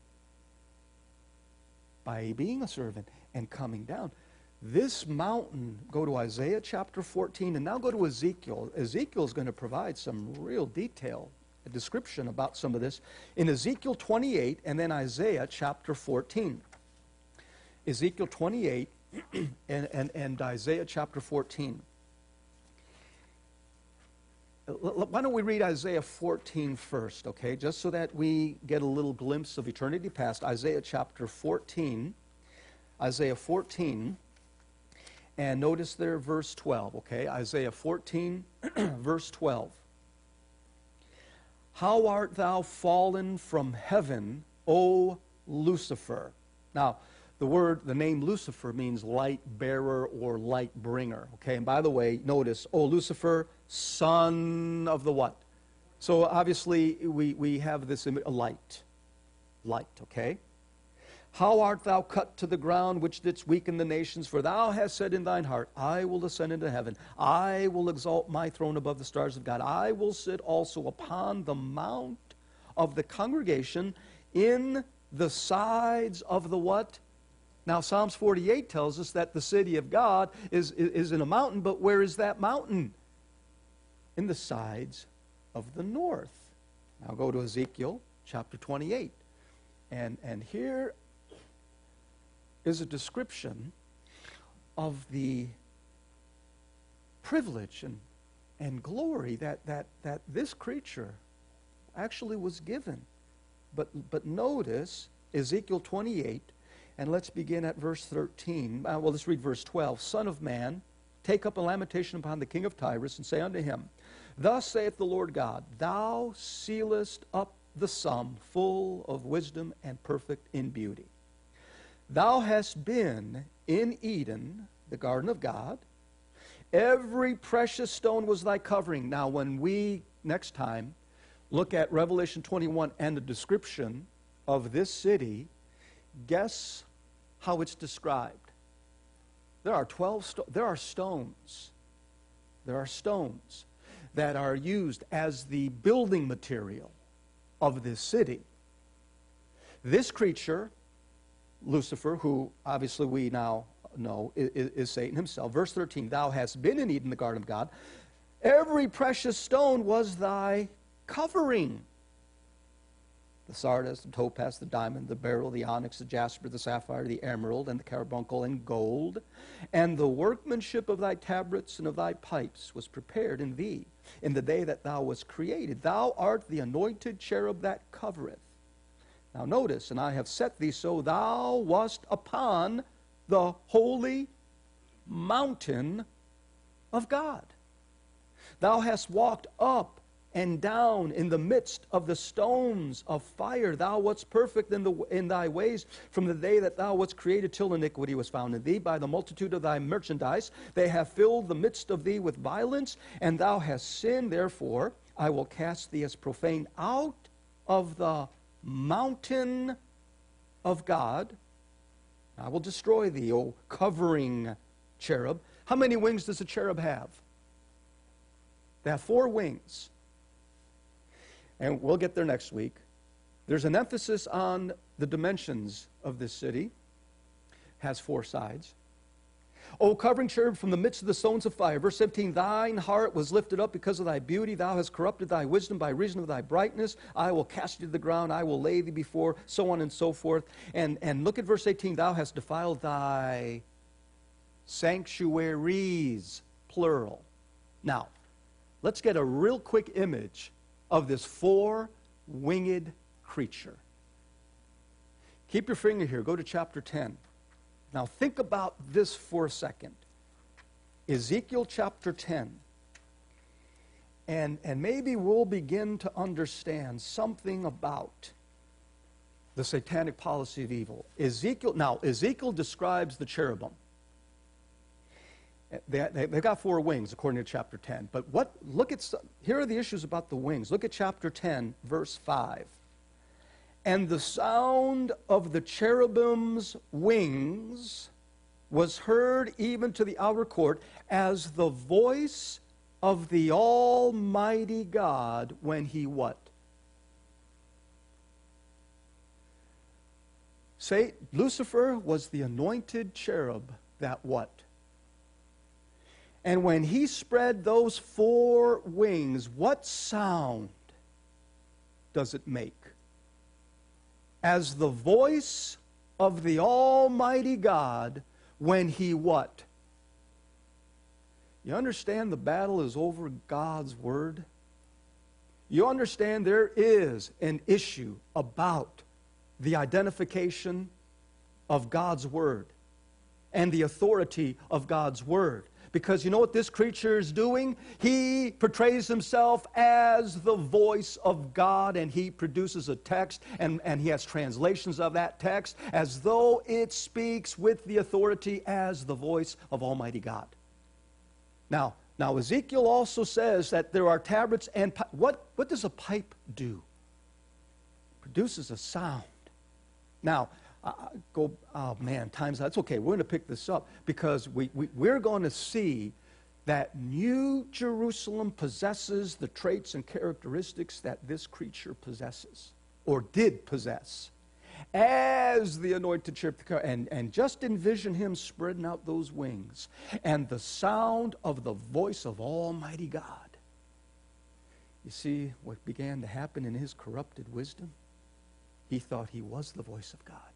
by being a servant and coming down. This mountain, go to Isaiah chapter fourteen, and now go to Ezekiel. Ezekiel is going to provide some real detail, a description about some of this in Ezekiel twenty-eight and then Isaiah chapter fourteen. Ezekiel twenty-eight and, and, and Isaiah chapter fourteen. Why don't we read Isaiah fourteen first, okay? Just so that we get a little glimpse of eternity past. Isaiah chapter fourteen. Isaiah fourteen. And notice there verse twelve, okay? Isaiah fourteen, verse twelve. How art thou fallen from heaven, O Lucifer? Now, the word, the name Lucifer means light bearer or light bringer, okay? And by the way, notice, O Lucifer, son of the what? So obviously we, we have this image, a light. Light, okay? How art thou cut to the ground, which didst weaken the nations? For thou hast said in thine heart, I will ascend into heaven. I will exalt my throne above the stars of God. I will sit also upon the mount of the congregation in the sides of the what? Now, Psalms forty-eight tells us that the city of God is, is in a mountain, but where is that mountain? In the sides of the north. Now go to Ezekiel chapter twenty-eight. And, and here is a description of the privilege and, and glory that, that, that this creature actually was given. But, but notice Ezekiel twenty-eight, and let's begin at verse thirteen. Uh, well, let's read verse twelve. Son of man, take up a lamentation upon the king of Tyrus, and say unto him, Thus saith the Lord God, Thou sealest up the sum, full of wisdom and perfect in beauty. Thou hast been in Eden, the garden of God. Every precious stone was thy covering. Now, when we, next time, look at Revelation twenty-one and the description of this city, guess how it's described. There are twelve, sto- there are stones. There are stones that are used as the building material of this city. This creature, Lucifer, who obviously we now know is, is Satan himself. Verse thirteen, Thou hast been in Eden, the garden of God. Every precious stone was thy covering. The sardius, the topaz, the diamond, the beryl, the onyx, the jasper, the sapphire, the emerald, and the carbuncle, and gold. And the workmanship of thy tabrets and of thy pipes was prepared in thee in the day that thou wast created. Thou art the anointed cherub that covereth. Now notice, and I have set thee so, thou wast upon the holy mountain of God. Thou hast walked up and down in the midst of the stones of fire. Thou wast perfect in, the, in thy ways from the day that thou wast created till iniquity was found in thee. By the multitude of thy merchandise they have filled the midst of thee with violence, and thou hast sinned. Therefore I will cast thee as profane out of the mountain of God. I will destroy thee, O covering cherub. How many wings does a cherub have? They have four wings. And we'll get there next week. There's an emphasis on the dimensions of this city. It has four sides. O covering cherub from the midst of the stones of fire. Verse seventeen, Thine heart was lifted up because of thy beauty. Thou hast corrupted thy wisdom by reason of thy brightness. I will cast thee to the ground. I will lay thee before, so on and so forth. And, and look at verse eighteen. Thou hast defiled thy sanctuaries, plural. Now, let's get a real quick image of this four-winged creature. Keep your finger here. Go to chapter ten. Now think about this for a second. Ezekiel chapter ten. And, and maybe we'll begin to understand something about the satanic policy of evil. Ezekiel, now Ezekiel describes the cherubim. They, they, they've got four wings, according to chapter ten. But what? Look at, here are the issues about the wings. Look at chapter ten, verse five. And the sound of the cherubim's wings was heard even to the outer court as the voice of the Almighty God when he what? Say, Lucifer was the anointed cherub that what? And when he spread those four wings, what sound does it make? As the voice of the Almighty God when he what? You understand the battle is over God's Word? You understand there is an issue about the identification of God's Word and the authority of God's Word. Because you know what this creature is doing? He portrays himself as the voice of God, and he produces a text, and, and he has translations of that text as though it speaks with the authority as the voice of Almighty God. Now, now Ezekiel also says that there are tabrets and pi- what, what does a pipe do? It produces a sound. Now, Uh, go, oh man, time's out. It's okay. We're going to pick this up because we, we, we're going to see that New Jerusalem possesses the traits and characteristics that this creature possesses, or did possess, as the anointed cherub. And, and just envision him spreading out those wings and the sound of the voice of Almighty God. You see what began to happen in his corrupted wisdom? He thought he was the voice of God.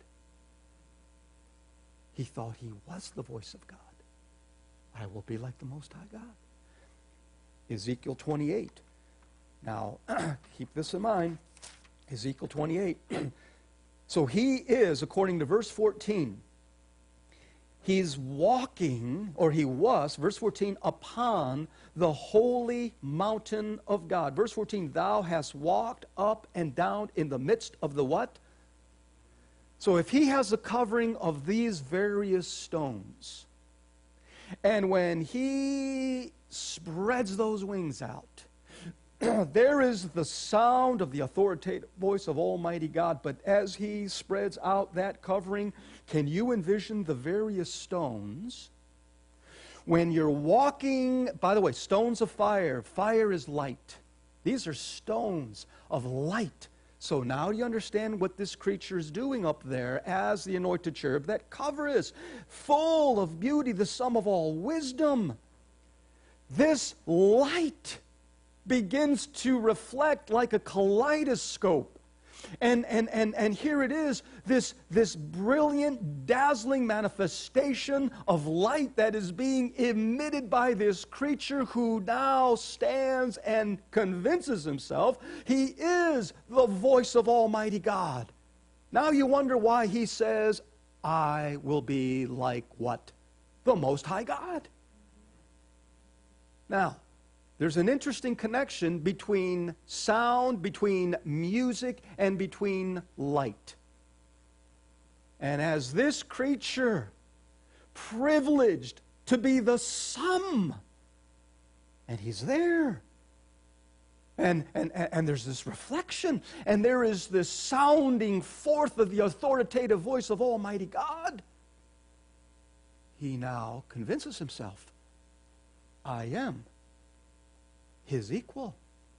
He thought he was the voice of God. I will be like the Most High God. Ezekiel twenty-eight. Now, keep this in mind. Ezekiel twenty-eight. So he is, according to verse fourteen, he's walking, or he was, verse fourteen, upon the holy mountain of God. Verse fourteen, thou hast walked up and down in the midst of the what? So if he has a covering of these various stones, and when he spreads those wings out, there is the sound of the authoritative voice of Almighty God, but as he spreads out that covering, can you envision the various stones? When you're walking, by the way, stones of fire, fire is light. These are stones of light. So now you understand what this creature is doing up there as the anointed cherub. That cover is full of beauty, the sum of all wisdom. This light begins to reflect like a kaleidoscope. And, and, and, and here it is, this, this brilliant, dazzling manifestation of light that is being emitted by this creature who now stands and convinces himself he is the voice of Almighty God. Now you wonder why he says, I will be like what? The Most High God. Now, there's an interesting connection between sound, between music, and between light. And as this creature, privileged to be the sum, and he's there, and, and, and there's this reflection, and there is this sounding forth of the authoritative voice of Almighty God, he now convinces himself, I am his equal.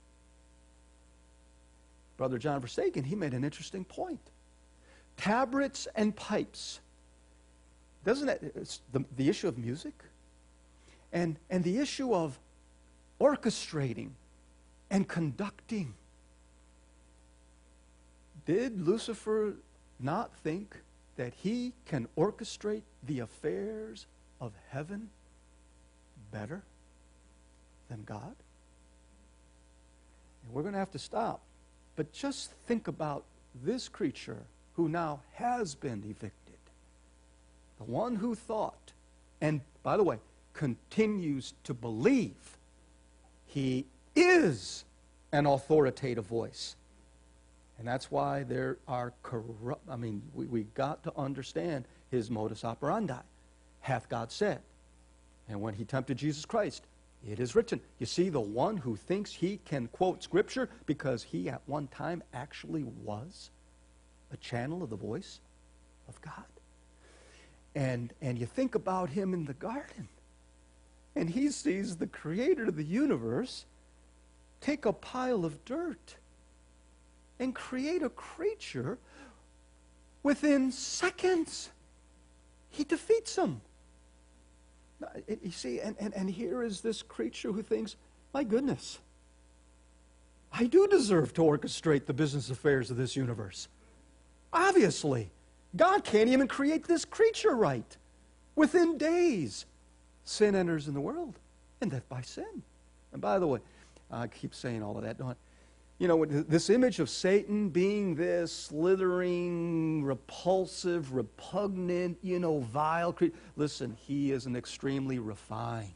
Brother John Versagen, he made an interesting point. Tabrets and pipes. Doesn't it, it's the, the issue of music and, and the issue of orchestrating and conducting. Did Lucifer not think that he can orchestrate the affairs of heaven better than God? And we're going to have to stop. But just think about this creature who now has been evicted. The one who thought, and by the way, continues to believe he is an authoritative voice. And that's why there are corrupt, I mean, we, we got to understand his modus operandi. Hath God said. And when he tempted Jesus Christ, it is written. You see, the one who thinks he can quote Scripture because he at one time actually was a channel of the voice of God. And, and you think about him in the garden, and he sees the creator of the universe take a pile of dirt and create a creature within seconds. He defeats him. You see, and, and, and here is this creature who thinks, my goodness, I do deserve to orchestrate the business affairs of this universe. Obviously, God can't even create this creature right. Within days, sin enters in the world, and death by sin. And by the way, I keep saying all of that, don't I? You know, this image of Satan being this slithering, repulsive, repugnant, you know, vile creature. Listen, he is an extremely refined.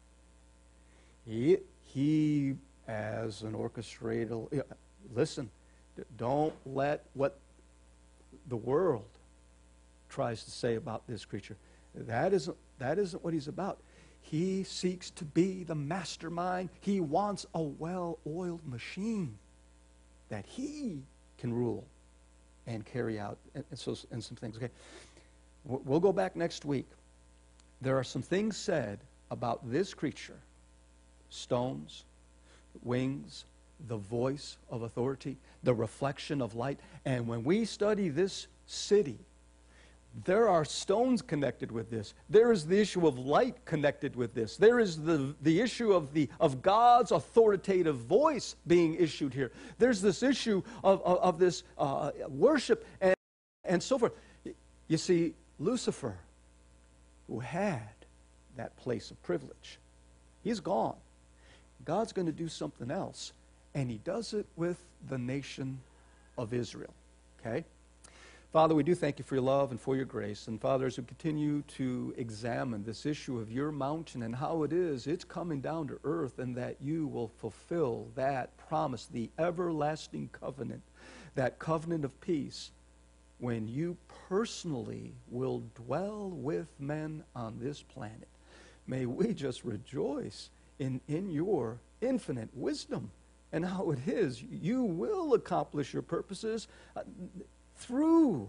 He, he as an orchestrator, listen, don't let what the world tries to say about this creature. That isn't, that isn't what he's about. He seeks to be the mastermind. He wants a well-oiled machine that he can rule and carry out, and, and so and some things. Okay, we'll go back next week. There are some things said about this creature: stones, wings, the voice of authority, the reflection of light. And when we study this city, there are stones connected with this. There is the issue of light connected with this. There is the, the issue of, the, of God's authoritative voice being issued here. There's this issue of, of, of this uh, worship and, and so forth. You see, Lucifer, who had that place of privilege, he's gone. God's going to do something else, and he does it with the nation of Israel. Okay? Father, we do thank you for your love and for your grace. And Father, as we continue to examine this issue of your mountain and how it is, it's coming down to earth, and that you will fulfill that promise, the everlasting covenant, that covenant of peace, when you personally will dwell with men on this planet. May we just rejoice in, in your infinite wisdom and how it is you will accomplish your purposes uh, through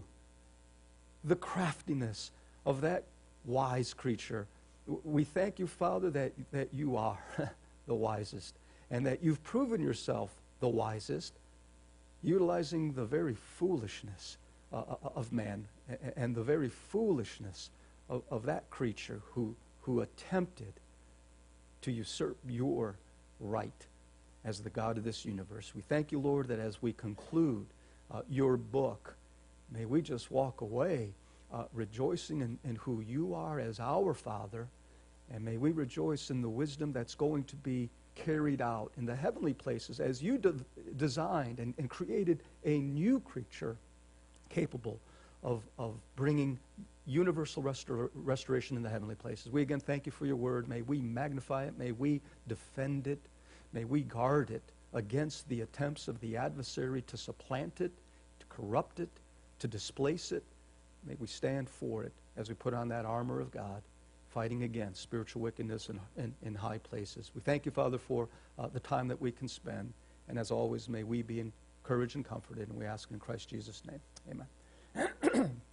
the craftiness of that wise creature. We thank you, Father, that, that you are the wisest, and that you've proven yourself the wisest, utilizing the very foolishness uh, of man and the very foolishness of, of that creature who, who attempted to usurp your right as the God of this universe. We thank you, Lord, that as we conclude uh, your book, may we just walk away uh, rejoicing in, in who you are as our Father, and may we rejoice in the wisdom that's going to be carried out in the heavenly places as you de- designed and, and created a new creature capable of, of bringing universal restor- restoration in the heavenly places. We again thank you for your word. May we magnify it. May we defend it. May we guard it against the attempts of the adversary to supplant it, to corrupt it, to displace it. May we stand for it as we put on that armor of God, fighting against spiritual wickedness in, in, in high places. We thank you, Father, for uh, the time that we can spend. And as always, may we be encouraged and comforted. And we ask in Christ Jesus' name. Amen.